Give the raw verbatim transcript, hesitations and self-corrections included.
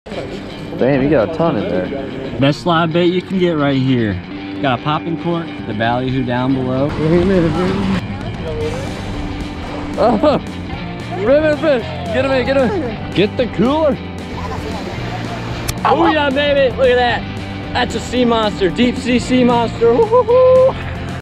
Damn, you got a ton in there. Best slide bait you can get right here. Got a popping cork, the ballyhoo down below. Oh, ribbon fish! Get him in, get him in. Get the cooler. Oh yeah, baby! Look at that. That's a sea monster, deep sea sea monster. Woo-hoo-hoo.